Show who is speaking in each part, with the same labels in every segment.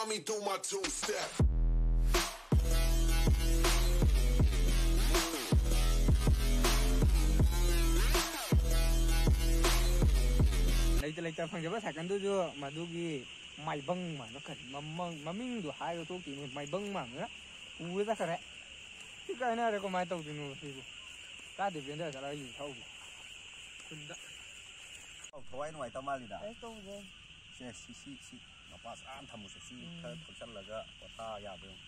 Speaker 1: me do my two-step.
Speaker 2: Lấy phẳng cho bác sạc cắn tôi chưa mà đôi mày băng mà nó khẩn mà mình đủ hai tôi chỉ mày băng mà nữa cú ra khare cái này là có mày tàu thì nó thì ta để biến đây là gì thâu
Speaker 3: Kundak. Oh, thoi noi tamal ida.
Speaker 4: Tàu rồi.
Speaker 3: Si. Napas an thamu si ka thaksan laga pata ya be.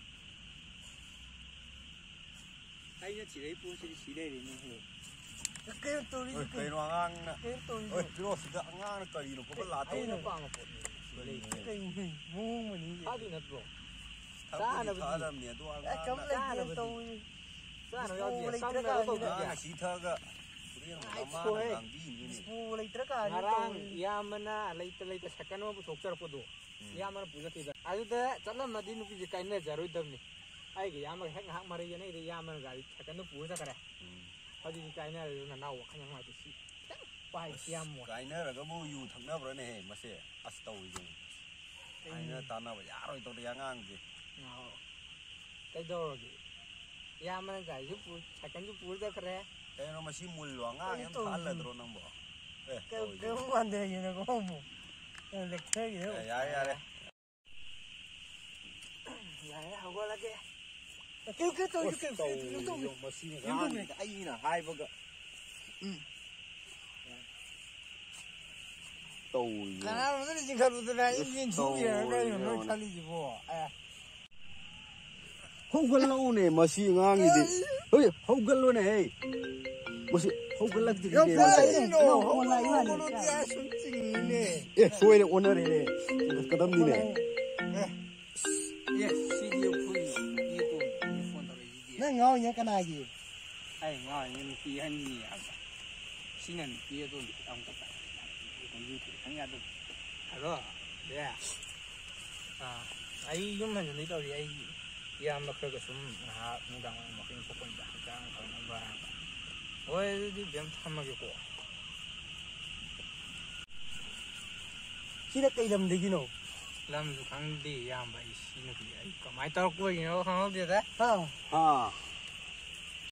Speaker 2: ai nhá chỉ lấy buôn chỉ đây để mình
Speaker 4: Cái tôi đi.
Speaker 3: Cái nó ngang nè.
Speaker 4: Cái tôi.
Speaker 3: Ôi, cái nó sida ngang nó cởi nó có lá
Speaker 2: ai nó
Speaker 3: to.
Speaker 2: quăng một
Speaker 4: Cái ngu mà như
Speaker 2: sao thì nó bro
Speaker 3: Sao nó thả ra miệng tôi
Speaker 4: vậy. Cấm lên cái tôi.
Speaker 2: sao nó giao gì xong nó có
Speaker 3: à chỉ thơ cơ. Cái nó mà đang đi như này.
Speaker 4: Phu lấy tất cả
Speaker 2: ngarang yamana lấy second mà thuộc cho nó đâu yamana puja thì ai đó chắc là mà đi nó cái cái này rồi đâm này ai cái yamana hết hạng mà đây này thì yamana cái second nó puja cái này thôi thì cái này là nào khả năng ngoài thì xí bài yam một
Speaker 3: Cái này là cái bu yu thằng nó rồi này mà sẽ astau gì. Cái này ta nó ya rồi tôi đi ngang gì.
Speaker 2: cái đó rồi yamana cái giúp second giúp puja cái này
Speaker 3: Cái nó mà xí mùi loang ngang em thả là rồi nó bỏ.
Speaker 4: cái vấn đề gì nó có không lịch thế gì đâu
Speaker 3: Ya đấy.
Speaker 2: này không có là cái
Speaker 4: cái tôi
Speaker 3: Mà xí ngang cái gì nè hai bữa cơ. Tàu.
Speaker 4: cái nào nó chỉ cần một cái viên chú gì cái nó thay gì bộ
Speaker 3: Không gần lâu này mà xì ngang gì đi. Ôi, không gần luôn này. Mà xì không gần lắm thì cái gì mà.
Speaker 4: không lại mà nó ra xuống chỉnh nè
Speaker 3: Ê, xuôi này ôn này này. Cái đâm đi này.
Speaker 2: yes xí nhiều khui nhiều tôm nhiều phun tao cái gì
Speaker 4: nó ngon nhá cái này gì
Speaker 2: ai ngon nhưng khi anh nhỉ xí này kia tôi ông tập lại còn như thế thằng nhà tôi rồi đấy ai giống mình lấy đâu thì ai yam mà khơi cái súng mua đằng mà cái số con bạc cái còn nó vào ôi đi biển tham mà cái cổ
Speaker 4: chỉ là cây đầm gì nào
Speaker 2: làm du khang đi yam vậy xí nó cái ai có máy tao quay nó không biết đấy
Speaker 4: không
Speaker 3: À.